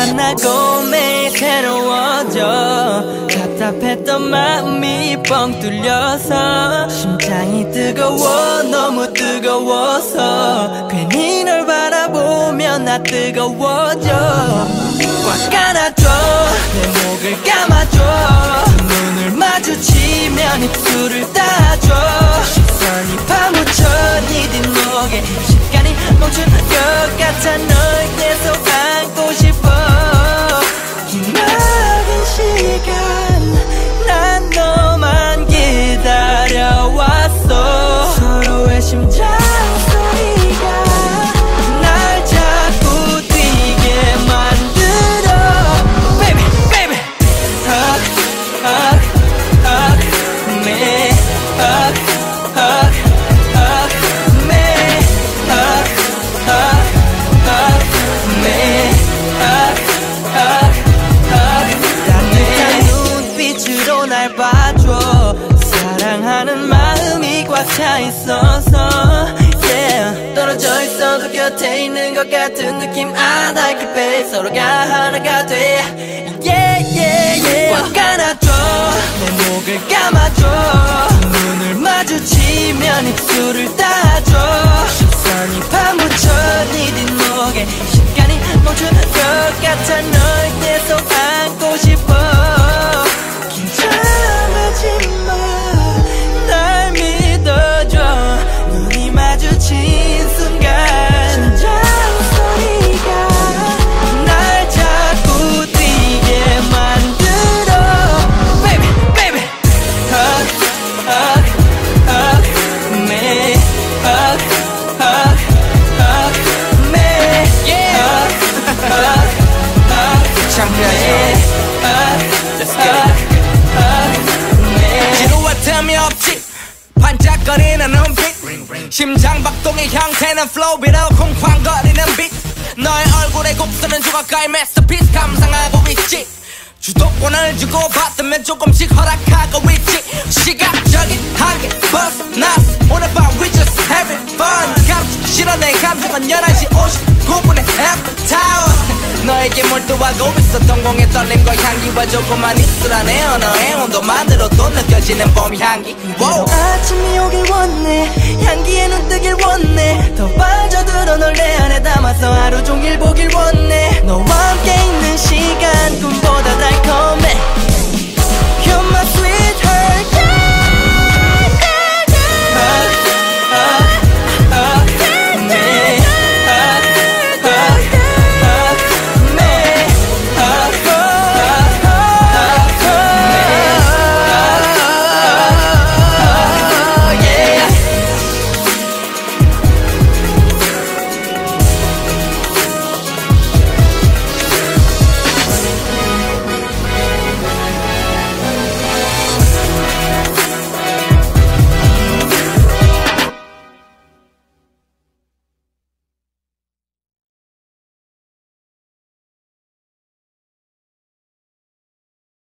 만나고 매일 새로워져. 답답했던 마음이 뻥 뚫려서 심장이 뜨거워 너무 뜨거워서 괜히 널 바라보면 나 뜨거워져. 꽉 안아줘 내 목을 감아줘. 눈을 마주치면 입술을 닿아줘. 시선이 파묻혀 네 뒷목에 시간이 멈춘 것 같아. 널 계속 안고 싶어. 기나긴 시간 난 너만 기다려왔어. 서로의 심장 소리가 날 자꾸 뛰게 만들어. Baby, baby, hug, hug, hug me, hug, hug, hug me, hug, hug, hug me, hug, hug, hug. 따뜻한 눈빛으로 날 봐줘. 사랑하는 마음이 꽉 차 있어서 yeah. 떨어져 있어도 곁에 있는 것 같은 느낌. I like it babe. 서로가 하나가 돼 yeah, yeah, yeah. 꽉 안아줘 내 목을 감아줘. 눈을 마주치면 입술을 닿아줘. 시선이 파묻혀 네 뒷목에 시간이 멈춘 것 같아. 널 계속 안고 싶어. 긴장하지마 날 믿어줘. 눈이 마주친 순간 심장 소리가 날 자꾸 뛰게 만들어. Baby, baby, hug, hug, hug me, hug, hug, hug me, hug, hug, hug 창피하지 마. Let's go. 지루할 틈이 없지. 반짝거리는 눈빛. 심장 박동의 형태는 flow비로 쿵쾅거리는 빛. 너의 얼굴에 곱슬은 조각가의 masterpiece. 감상하고 있지. 주도권을 주고 받으면 조금씩 허락하고 있지. 시각적인 한계 벗어났어. 오늘 밤 we just having fun. 감추기 싫어 내 감정은 11시 59분에 Apple Tower. 너에게 몰두하고 있어. 동공의 떨림과 향기와 조금만 있으라. 내 언어의 온도만으로도 느껴지는 봄 향기. wow. 아침이 오길 원해. 향기에 눈 뜨길 원해. 더 빠져들어 널 내 안에 담아서 하루 종일 보길 원해. 너와